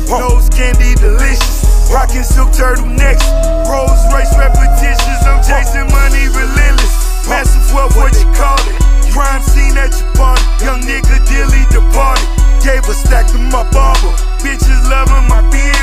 Nose candy delicious. Rockin' silk turtlenecks. Rolls Royce repetitions. I'm chasing money relentless. Massive wealth, what you call it? Crime scene at your party. Young nigga dearly departed. Gave a stack to my barber. Bitches loving my beard.